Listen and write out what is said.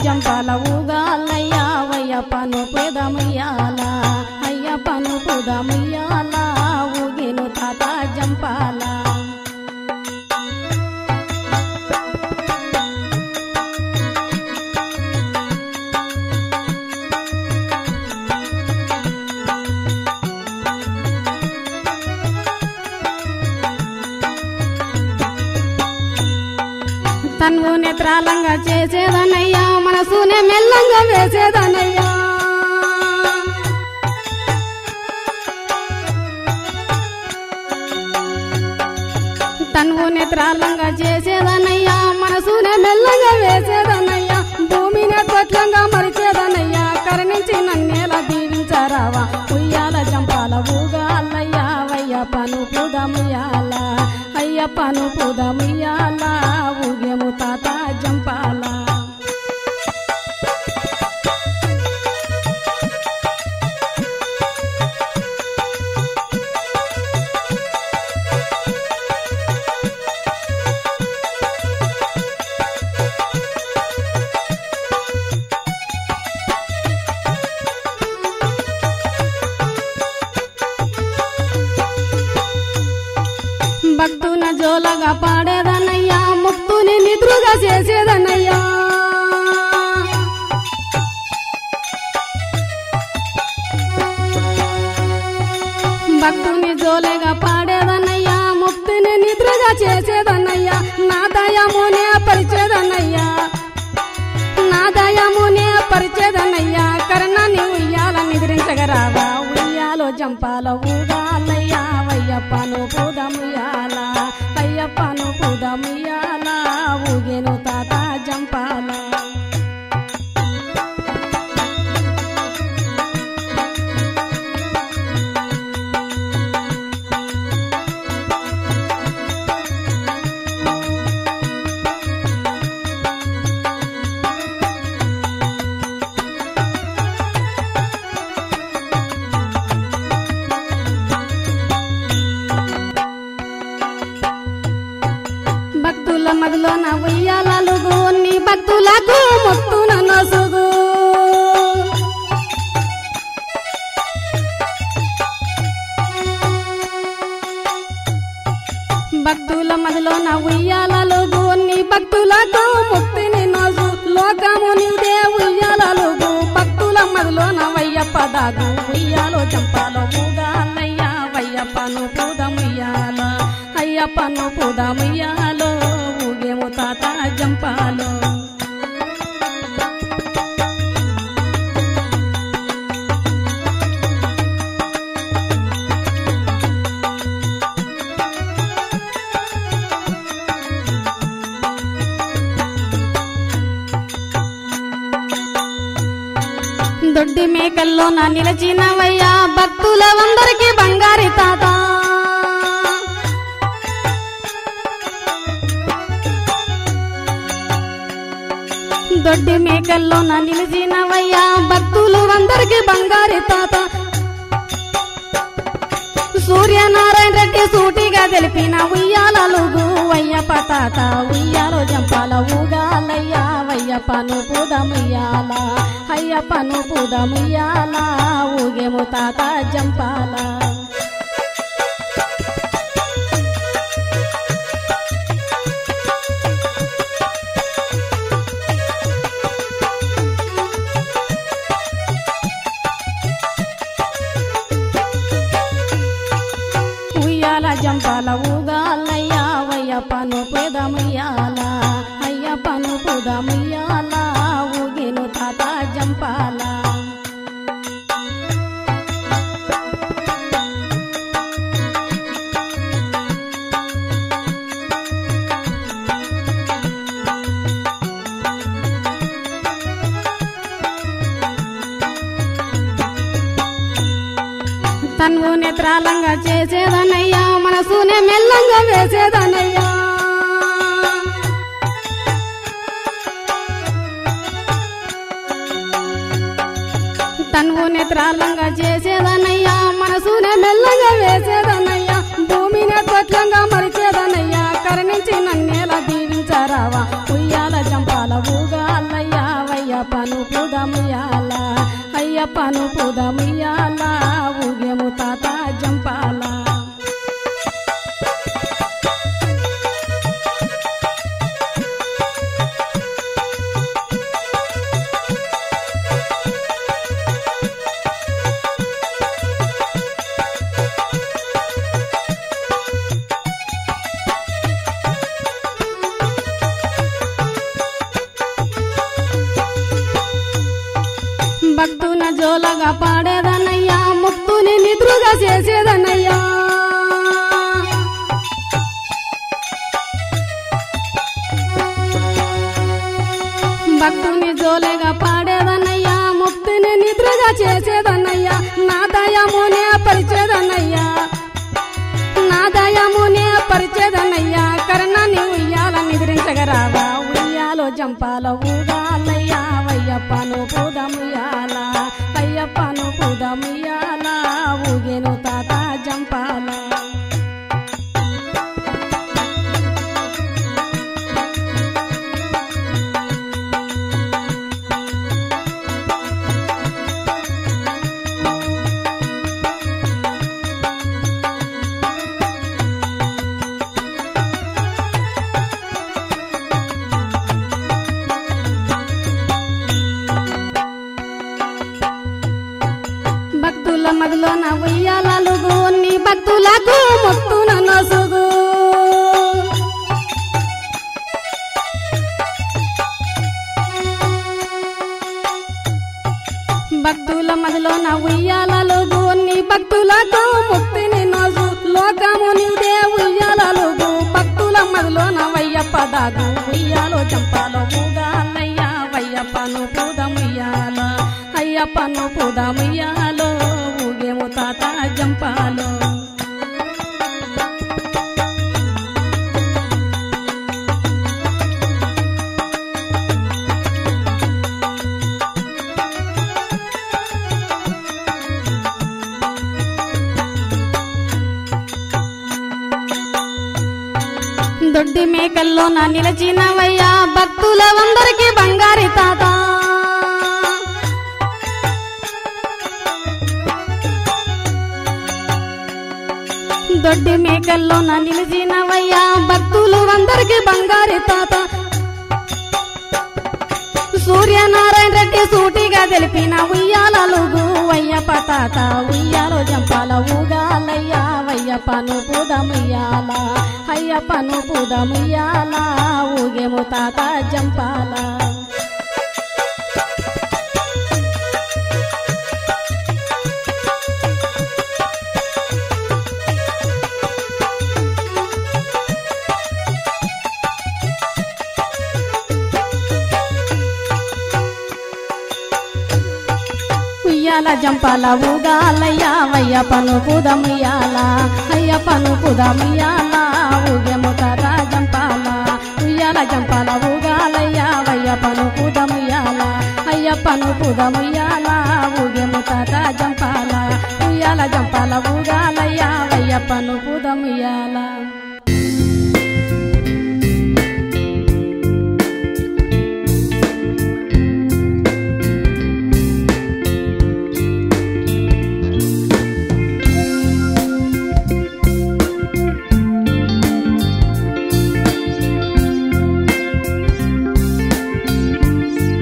జంపాల ఊగాలయ్యా వయ్యప్పను పుదముయ్యాల అయ్యప్పను పుదముయ్యాల ఊగేను తాత జంపాల తన్ను నేత్రాలంగా చేసేదనయ్యా మనసునే మెల్లంగా వేసేదనయ్యా తన్ను నేత్రాలంగా చేసేదనయ్యా మనసునే మెల్లంగా వేసేదనయ్యా భూమిని తొట్లంగా మరిచేదనయ్యా కరుణించి నన్నేలా దీవించరావా ఉయ్యాల జంపాల ఊగాలయ్యా వయ్యప్పను పుదముయ్యాల అయ్యప్పను పుదముయ్యాల ఊగేము తాత జంపాల భక్తున జోలగా పాడేదనయ్యా ముక్తుని నిద్రుగా చేసేదనయ్యా భక్తుని జోలగా పాడేదనయ్యా ముక్తిని నిద్రగా చేసేదనయ్యా నా దయమునే పరిచేదనయ్యా నా దయమునే పరిచేదనయ్యా కరుణని ఉయ్యాల నిద్రించగరావా ఉయ్యాలో జంపాల ఊగాలయ్యా వయ్యప్పను పుదముయ్యాల అయ్యప్పను పుదముయ్యాల ఊగేను తాత జంపాల భక్తుల మదిలో నా ఉయ్యాలలుగు నీ భక్తులకు మొత్తున నొసుగు భక్తుల మదిలో నా ఉయ్యాలలుగు నీ భక్తులకు ముక్తిని నొసు లోకము నీదే ఉయ్యాలలుగు భక్తుల మదిలో నా వయ్యప్ప దాగు ఉయ్యాలో జంపాల ఊగాలయ్యా వయ్యప్పను పుదముయ్యాల అయ్యప్పను పుదముయ్యాలో ఊగేము తాత జంపాలో దొడ్డి మేకల్లో నా నిలచినవయ్యా భక్తులందరికీ బంగారి తాత దొడ్డి మేకల్లో నా నిలిచినవయ్యా భక్తులు అందరికీ బంగారి తాత సూర్యనారాయణ రెడ్డి సూటిగా తెలిపిన ఉయ్యాలలుగు వయ్యప్ప తాత ఉయ్యాలో జంపాల ఊగాలయ్యా వయ్యప్పను పుదముయ్యాల అయ్యప్పను పుదముయ్యాల ఊగేము తాత జంపాల జంపాల ఊగాలయ్యా వయ్యప్పను పుదముయ్యాల అయ్యప్పను పుదముయ్యాల ఊగేను తాత జంపాల తన్ను నేత్రాలంగా చేసేదనయ్యా మనసునే మెల్లంగా వేసేదనయ్యా తన్ను నేత్రాలంగా చేసేదనయ్యా మనసునే మెల్లంగా వేసేదనయ్యా భూమిని తొట్లంగా మరిచేదనయ్యా కరుణించి నన్నేలా దీవించరావా ఉయ్యాల జంపాల ఊగాలయ్యా వయ్యప్ప అయ్యప్పను పుదముయ్యాల ఊగేము తాత జంపాల భక్తున జోలగా పాడేదనయ్యా ముక్తుని నిద్రుగా చేసేదనయ్యా భక్తుని జోలగా పాడేదనయ్యా ముక్తిని నిద్రగా చేసేదనయ్యా నా దయమునే పరిచేదనయ్యా నా దయమునే పరిచేదనయ్యా కర్ణాన్ని ఉయ్యాల నిద్రించగరావా ఉయ్యాలో జంపాల ఊగాలయ్యా అయ్యప్పను పుదముయ్యాల అయ్యప్పను పుదముయ్యాల ఊగేను తాత జంపాల భక్తుల మదిలో నా ఉయ్యాలలుగు నీ భక్తులకు మొక్కున నొసుగు భక్తుల మదిలో నా ఉయ్యాలలుగు నీ భక్తులకు ముక్తిని నొసు లోకము నీదే ఉయ్యాలలుగు భక్తుల మదిలో నా వయ్యప్ప దాగు ఉయ్యాలో చంపాలో ఊగాలయ్యా వయ్యప్పను పుదముయ్యాల అయ్యప్పను పుదముయ్యాలో ఊగేము తాత జంపాలో దొడ్డి మేకల్లో నా నిలచినవయ్యా భక్తులందరికీ బంగారి తాత దొడ్డి మేకల్లో నా నిలిచినవయ్యా భక్తులు అందరికీ బంగారి తాత సూర్యనారాయణ రెడ్డి సూటిగా తెలిపిన ఉయ్యాలలుగు అయ్యప్ప తాత ఉయ్యాలో జంపాల ఊగాలయ్యా అయ్యప్పను పుదముయ్యాల అయ్యప్పను పుదముయ్యాల ఊగేము తాత జంపాల ఉయ్యాల జంపాల ఊగాలయ్యా అయ్యప్పను పుదముయ్యాల అయ్యప్పను పుదముయ్యాల ఊగేము తాత జంపాల ఉయ్యాల జంపాల ఊగాలయ్యా అయ్యప్పను పుదముయ్యాల అయ్యప్పను పుదముయ్యాల ఊగేము తాత జంపాల ఉయ్యాల జంపాల ఊగాలయ్యా అయ్యప్పను పుదముయ్యాల